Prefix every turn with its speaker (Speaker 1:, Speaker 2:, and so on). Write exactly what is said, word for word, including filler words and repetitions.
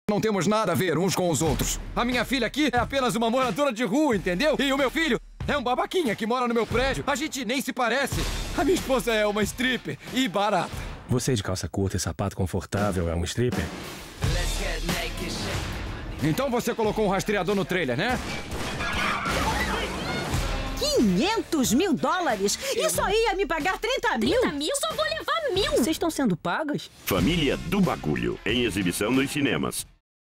Speaker 1: não temos nada a ver uns com os outros. A minha filha aqui é apenas uma moradora de rua, entendeu? E o meu filho é um babaquinha que mora no meu prédio. A gente nem se parece. A minha esposa é uma stripper e barata.
Speaker 2: Você de calça curta e sapato confortável é um stripper?
Speaker 1: Então você colocou um rastreador no trailer, né?
Speaker 3: quinhentos mil dólares? Isso aí ia me pagar trinta mil?
Speaker 4: trinta mil? Só vou levar mil!
Speaker 3: Vocês estão sendo pagas?
Speaker 5: Família do Bagulho, em exibição nos cinemas.